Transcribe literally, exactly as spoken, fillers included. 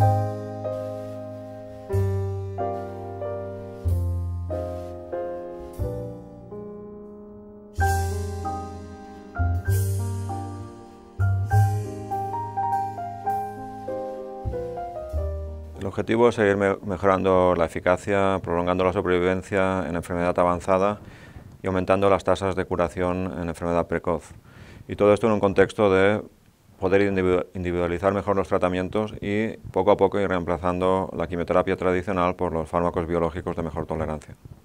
El objetivo es seguir me mejorando la eficacia, prolongando la supervivencia en enfermedad avanzada y aumentando las tasas de curación en enfermedad precoz. Y todo esto en un contexto de poder individualizar mejor los tratamientos y poco a poco ir reemplazando la quimioterapia tradicional por los fármacos biológicos de mejor tolerancia.